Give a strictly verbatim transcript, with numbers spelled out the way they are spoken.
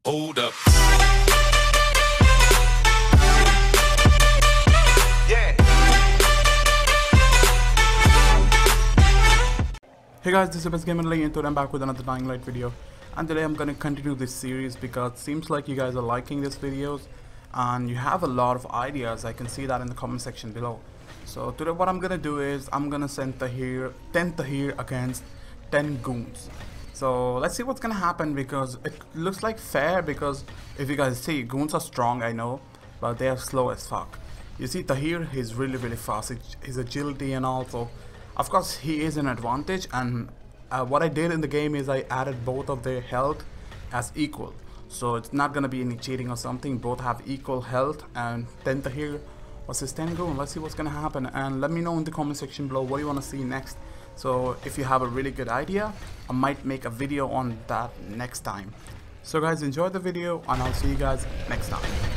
Hold up. Yeah. Hey guys, this is Best Gamer Lee and today I'm back with another Dying Light video, and today I'm gonna continue this series because it seems like you guys are liking these videos and you have a lot of ideas. I can see that in the comment section below. So today what I'm gonna do is I'm gonna send Tahir ten Tahir against ten goons. So let's see what's gonna happen, because it looks like fair, because if you guys see, goons are strong, I know, but they are slow as fuck. You see Tahir, he's really really fast, his agility and also of course he is an advantage, and uh, what I did in the game is I added both of their health as equal. So it's not gonna be any cheating or something, both have equal health, and ten Tahir versus ten goon. Let's see what's gonna happen, and let me know in the comment section below what you wanna see next. So if you have a really good idea, I might make a video on that next time. So guys, enjoy the video and I'll see you guys next time.